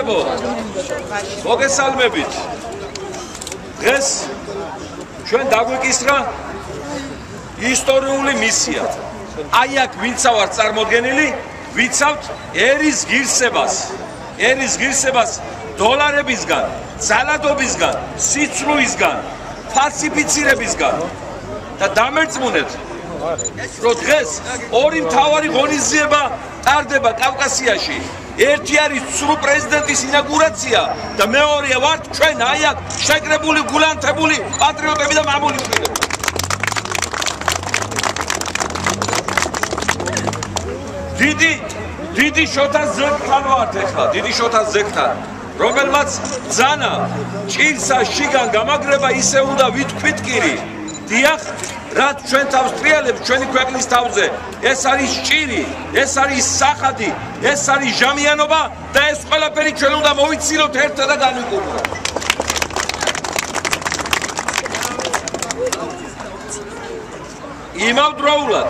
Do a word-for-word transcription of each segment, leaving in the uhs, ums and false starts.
მეგობრებო, მოგესალმებით. დღეს ჩვენ დაგვიკისრა ისტორიული მისია. აი აქ ვინცა ვარ წარმოდგენილი, ვიცავთ ერის ღირსებას. ერის ღირსებას დოლარებისგან, ძალადობისგან, სიცრუისგან, ფალსიფიცირებისგან და დამერწმუნეთ, რომ დღეს ორი მთავარი ღონისძიება ტარდება კავკასიაში. ერთი არის სრულ პრეზიდენტის ინაგურაცია და მეორეა ვართ ჩვენ აი აქ შეკრებული, გულანთებული პატრიოტები და მამული შვილები. დიდი დიდი შოთა ზეგთან ვართ ახლა, დიდი შოთა ზეგთან, რომელმაც ბრძანა ჭირსა შიგან გამაგრება ისე უნდა ვითქვით კირი. დიახ, რაც ჩვენ თავს ტრიალებს ჩვენი ქვეყნის თავზე, ეს არის ჭირი, ეს არის სახადი, ეს არის ჟამიანობა და ეს ყველაფერი ჩვენ უნდა მოვიცილოთ ერთად და განვიკურნოთ. იმავდროულად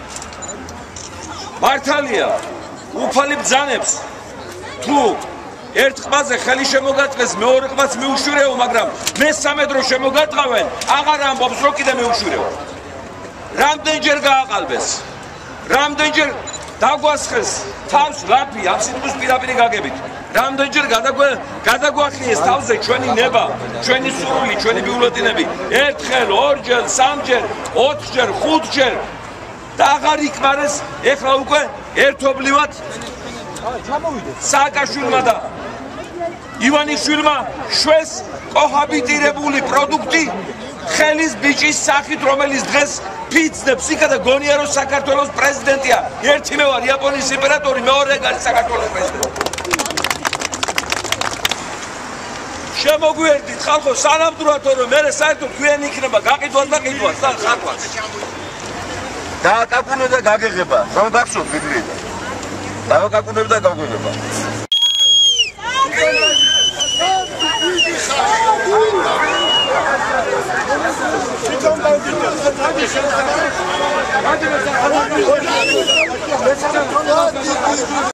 მართალია, უფალი ბრძანებს თუ ერთ ყბაზე ხელი შემოგატყეს, მეორე ყბაც მიუშვირეო, მაგრამ მესამე დრო შემოგატყავენ, აღარ ამბობს, რომ კიდე მიუშვირეო. რამდენჯერ გააყალბეს, რამდენჯერ დაგვასხეს თავს ლაფი ამ სიტყვის პირაპირი გაგებით, რამდენჯერ გადაგვახიეს თავზე ჩვენი ნება, ჩვენი სურვილი, ჩვენი ბიულეტინები, ერთხელ, ორჯერ, სამჯერ, ოთხჯერ, ხუთჯერ და აღარ იკმარეს, ეხლა უკვე ერთობლივად სააკაშვილმა და ივანიშვილმა შვეს კოჰაბიტირებული პროდუქტი ხელის ბიჭის სახით, რომელიც დღეს ფიცნებს იქა და გონია რომ საქართველოს პრეზიდენტია. ერთი მე ვარ იაპონიის იმპერატორი, მეორე არის საქართველოს პრეზიდენტი. შემოგვიერთდით ხალხო სანამდვილადო რომ მე საერთოდ თქვენ იქნება გაყიდვას და ყიდვას და ხატვას. დააკაკუნე და გაგეღება. რომ გახსოვთ ვიდრიდა. დააკაკუნებ და გაგეღება. Let's go.